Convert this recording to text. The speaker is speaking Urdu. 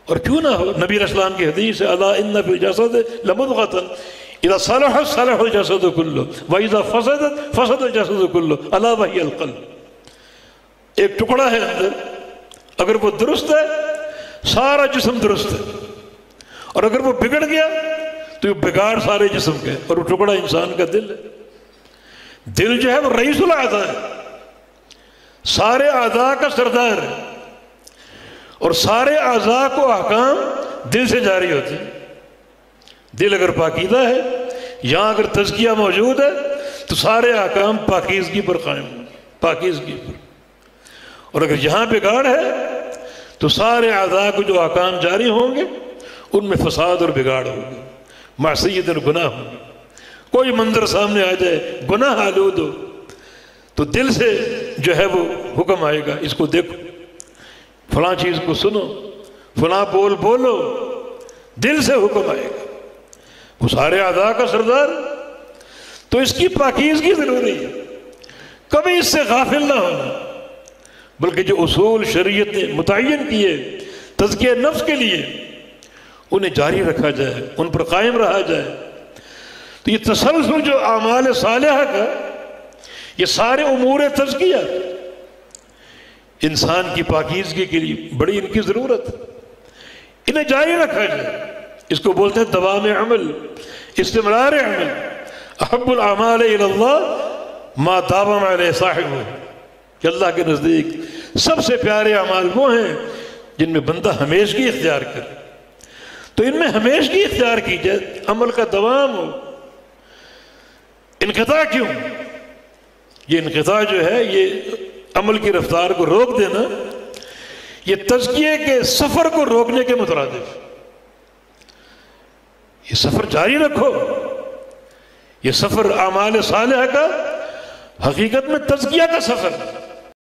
اور کیوں نہ ہو، نبی علیہ السلام کی حدیث ہے الا ان فی الجسد لمضغۃ اذا صلح صلح الجسد كله واذا فسدت فسد الجسد كله الا وهي القلب۔ ایک ٹکڑا ہے اندر، اگر وہ درست ہے سارا جسم درست ہے، اور اگر وہ بگڑ گیا تو یہ بگاڑ سارے جسم کے، اور وہ ٹکڑا انسان کا دل ہے۔ دل جو ہے وہ رئیس الاعضاء ہے، سارے اعضاء کا سردار ہے، اور سارے اعضاء کو احکام دل سے جاری ہوتے ہیں۔ دل اگر پاکیزہ ہے، یہاں اگر تزکیہ موجود ہے تو سارے احکام پاکیزگی پر قائم ہوں، پاکیزگی پر۔ اور اگر یہاں بگاڑ ہے تو سارے اعضاء کو جو احکام جاری ہوں گے ان میں فساد اور بگاڑ ہوگا، معصیت اور گناہ ہوگا۔ کوئی منظر سامنے آ جائے گناہ آلود ہو تو دل سے جو ہے وہ حکم آئے گا، اس کو دیکھو، فلاں چیز کو سنو، فلاں بول بولو، دل سے حکم آئے گا۔ وہ سارے اعضاء کا سردار، تو اس کی پاکیزگی ضروری ہے، کبھی اس سے غافل نہ ہونا، بلکہ جو اصول شریعت نے متعین کیے تزکیہ نفس کے لیے انہیں جاری رکھا جائے، ان پر قائم رہا جائے۔ تو یہ تسلسل جو اعمال صالحہ کا، یہ سارے امور تزکیہ انسان کی پاکیزگی کے لیے بڑی ان کی ضرورت ہے، انہیں جاری رکھا جائے۔ اس کو بولتے ہیں دوام عمل، استمرار عمل۔ احب الاعمال الی اللہ ما داوم علیہ صاحبہ، کہ اللہ کے نزدیک سب سے پیارے اعمال وہ ہیں جن میں بندہ ہمیشگی اختیار کرے۔ تو ان میں ہمیشگی اختیار کی جائے، عمل کا دوام ہو۔ انقطاع کیوں؟ یہ انقطاع جو ہے یہ عمل کی رفتار کو روک دینا، یہ تزکیے کے سفر کو روکنے کے مترادف۔ یہ سفر جاری رکھو، یہ سفر اعمال صالحہ کا حقیقت میں تزکیہ کا سفر ہے۔